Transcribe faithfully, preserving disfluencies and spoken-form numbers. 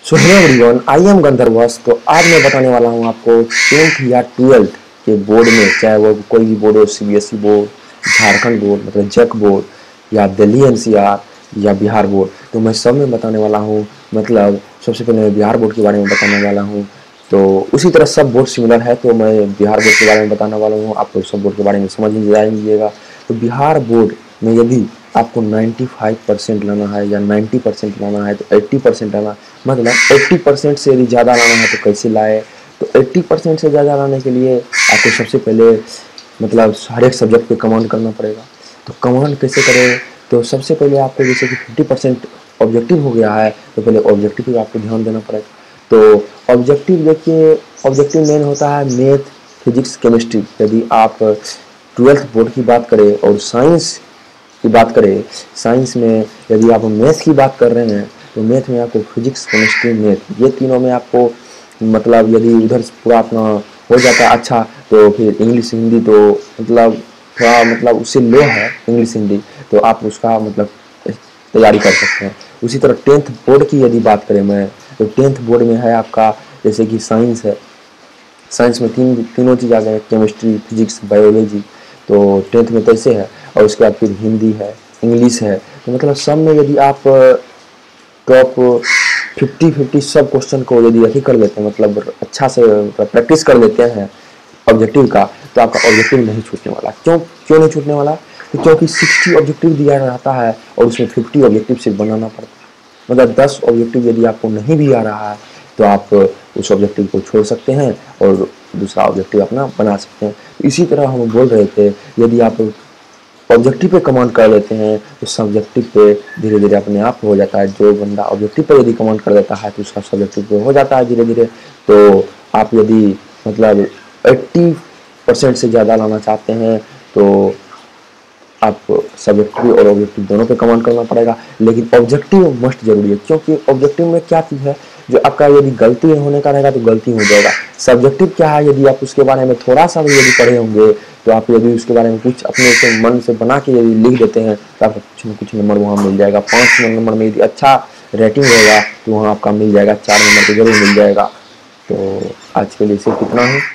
So hello everyone, I am Gandharvas. तो आज मैं बताने वाला हूँ आपको टेंथ या ट्वेल्थ के बोर्ड में, चाहे वो कोई भी बोर्ड हो, सीबीएसई बोर्ड, झारखंड बोर्ड मतलब जैक बोर्ड, या दिल्ली एनसीआर या बिहार बोर्ड, तो मैं सब में बताने वाला हूँ। मतलब सबसे पहले मैं बिहार बोर्ड के बारे में बताने वाला हूँ। तो उसी तरह सब बोर्ड सिमिलर है, तो मैं बिहार बोर्ड के बारे में बताने वाला हूँ। आप लोग सब बोर्ड के बारे में समझ जाएंगेगा। तो बिहार बोर्ड में यदि आपको पचानवे परसेंट लाना है या नब्बे परसेंट लाना है तो अस्सी परसेंट लाना, मतलब अस्सी परसेंट से यदि ज़्यादा लाना है तो कैसे लाए। तो अस्सी परसेंट से ज़्यादा लाने के लिए आपको सबसे पहले मतलब हर एक सब्जेक्ट पे कमांड करना पड़ेगा। तो कमांड कैसे करें? तो सबसे पहले आपको जैसे कि पचास परसेंट ऑब्जेक्टिव हो गया है तो पहले ऑब्जेक्टिव पे आपको ध्यान देना पड़ेगा। तो ऑब्जेक्टिव देखिए, ऑब्जेक्टिव मेन होता है मैथ, फिजिक्स, केमिस्ट्री। यदि आप ट्वेल्थ बोर्ड की बात करें और साइंस की बात करें, साइंस में यदि आप मैथ की बात कर रहे हैं तो मैथ में आपको फिजिक्स, केमिस्ट्री, मैथ, ये तीनों में आपको मतलब यदि उधर पूरा अपना हो जाता है अच्छा, तो फिर इंग्लिश हिंदी तो मतलब थोड़ा मतलब उससे लो है इंग्लिश हिंदी, तो आप उसका मतलब तैयारी कर सकते हैं। उसी तरह टेंथ बोर्ड की यदि बात करें मैं, तो टेंथ बोर्ड में है आपका जैसे कि साइंस है। साइंस में तीन तीनों चीज़ आ गए, केमिस्ट्री, फिजिक्स, बायोलॉजी। तो टेंथ में कैसे है, और उसके बाद फिर हिंदी है, इंग्लिश है। तो मतलब सब में यदि आप टॉप फिफ्टी फिफ्टी सब क्वेश्चन को यदि अभी कर लेते हैं, मतलब अच्छा से प्रैक्टिस कर लेते हैं ऑब्जेक्टिव का, तो आपका ऑब्जेक्टिव नहीं छूटने वाला। क्यों क्यों नहीं छूटने वाला? तो क्योंकि साठ ऑब्जेक्टिव दिया रहता है और उसमें पचास ऑब्जेक्टिव सिर्फ बनाना पड़ता है। मतलब दस ऑब्जेक्टिव यदि आपको नहीं भी आ रहा है तो आप उस ऑब्जेक्टिव को छोड़ सकते हैं और दूसरा ऑब्जेक्टिव अपना बना सकते हैं। इसी तरह हम बोल रहे थे, यदि आप ऑब्जेक्टिव पे कमांड कर लेते हैं तो सब्जेक्टिव पे धीरे धीरे अपने आप हो जाता है। जो बंदा ऑब्जेक्टिव पे यदि कमांड कर देता है तो उसका सब्जेक्टिव पे हो जाता है धीरे धीरे। तो आप यदि मतलब अस्सी परसेंट से ज़्यादा लाना चाहते हैं तो आप सब्जेक्टिव और ऑब्जेक्टिव दोनों पे कमांड करना पड़ेगा, लेकिन ऑब्जेक्टिव मस्ट जरूरी है। क्योंकि ऑब्जेक्टिव में क्या चीज़ है, जो आपका यदि गलती होने का रहेगा तो गलती हो जाएगा। सब्जेक्टिव क्या है, यदि आप उसके बारे में थोड़ा सा भी यदि पढ़े होंगे तो आप यदि उसके बारे में कुछ अपने से मन से बना के यदि लिख देते हैं तो आपको कुछ न कुछ नंबर वहाँ मिल जाएगा। पाँच नंबर में यदि अच्छा रेटिंग रहेगा तो वहाँ आपका मिल जाएगा, चार नंबर तो जरूर मिल जाएगा। तो आज के लिए सिर्फ इतना ही।